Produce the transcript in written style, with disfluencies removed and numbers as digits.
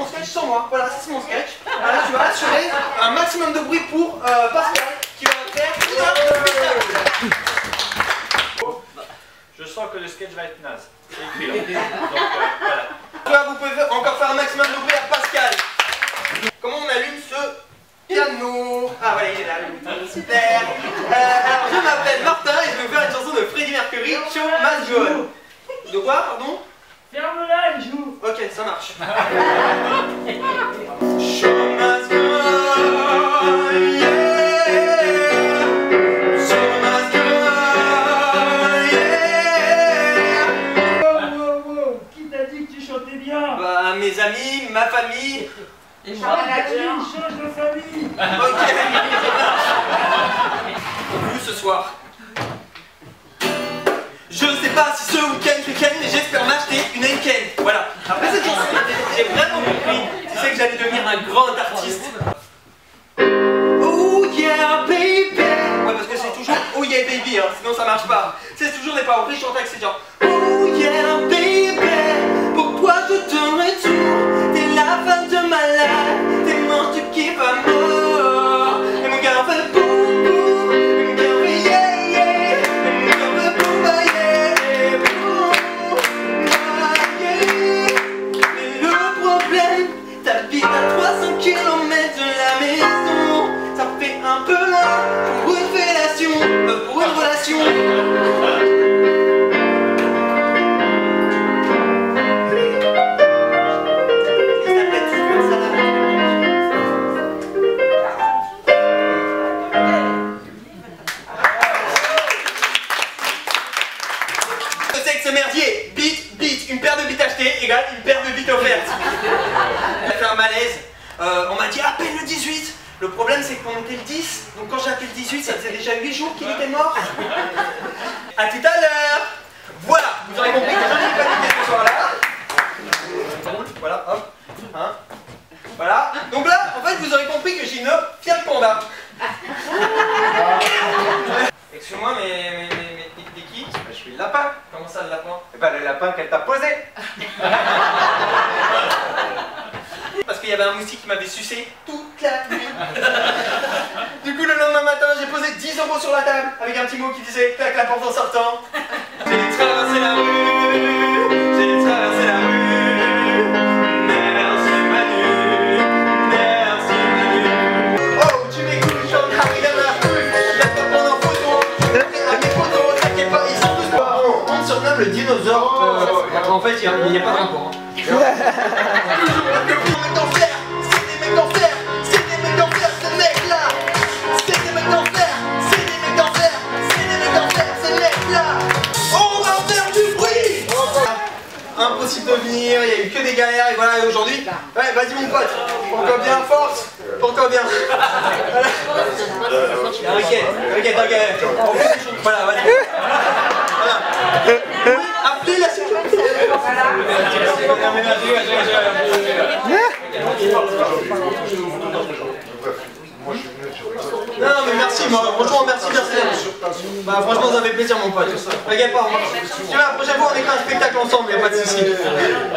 mon sketch sans moi. Voilà, ça c'est mon sketch. Voilà, tu vas assurer un maximum de bruit pour Pascal qui va faire une heure de spectacle. Je sens que le sketch va être naze. C'est écrit là. Donc voilà. Là, vous pouvez encore faire un maximum de bruit à Pascal. Comment on allume ce piano? Ah voilà, il est là. Super. Alors je m'appelle Martin et je vais vous faire une chanson de Freddie Mercury, Show Must Go On. De quoi, pardon? Ferme-la, il joue. Ok, ça marche. Show must go on, yeah. Show must go on, yeah. Wow. Qui t'a dit que tu chantais bien? Bah, mes amis, ma famille. Et change de famille. Ok. Vous ce soir. Je ne sais pas si ce week-end mais j'espère m'acheter une Henken. Voilà. Après cette chanson, j'ai vraiment compris. Tu sais que j'allais devenir un grand artiste. Oh yeah baby. Ouais, parce que c'est toujours oh yeah baby, hein, sinon ça marche pas. C'est toujours des paroles riches en texte, c'est genre oh yeah baby. Pour toi je donnerai tout. T'es la femme de ma life. T'es mon tu kiffes à mort. Et mon gars en fait boum boum. Et mon gars en fait yeah yeah. Et mon gars en fait boum bah yeah. Boum bah yeah. Mais le problème, t'habites à 300 km de la maison. Ça fait un peu loin pour une fellation, pour une relation. Ce merdier, bite, une paire de bites achetées égale une paire de bites offertes. On a fait un malaise, on m'a dit appelle le 18. Le problème c'est qu'on était le 10, donc quand j'ai appelé le 18, ça faisait déjà 8 jours qu'il était mort. A tout à l'heure. Voilà, vous aurez compris que je n'ai pas niqué ce soir-là. Voilà, hop, hein. Voilà, donc là, en fait, vous aurez compris que j'ai une Fiat Panda. Excuse-moi, mais t'es qui? Je suis le lapin. Comment ça, le lapin? Et bah le lapin qu'elle t'a posé. Parce qu'il y avait un moustique qui m'avait sucé toute la nuit. Du coup, le lendemain matin, j'ai posé 10 € sur la table avec un petit mot qui disait claque la porte en sortant. J'ai traversé la rue, j'ai traversé la rue. Merci Manu, merci Manu. Oh, tu m'écoutes, j'en arrive à la rue. Y'a pas pendant photo, je vais à mes photos, t'inquiète pas, ils sont tous pas. On me surnomme le dinosaure. En fait, il n'y a pas de rapport. C'est des mecs d'enfer, c'est des mecs d'enfer, c'est des mecs d'enfer, ces mecs-là. C'est des mecs d'enfer, c'est des mecs d'enfer, c'est des mecs d'enfer, ces mecs-là. On va faire du bruit. Impossible de venir, il n'y a eu que des galères et voilà, et aujourd'hui, ouais, vas-y mon pote, porte-toi bien, force, porte-toi bien. T'inquiète. Voilà, vas-y. Voilà. Appelez la sécurité. Non mais merci, moi, franchement merci. Bah franchement ça fait plaisir mon pote. T'inquiète pas, tu vois, la prochaine fois on écrit un spectacle ensemble, y'a pas de soucis.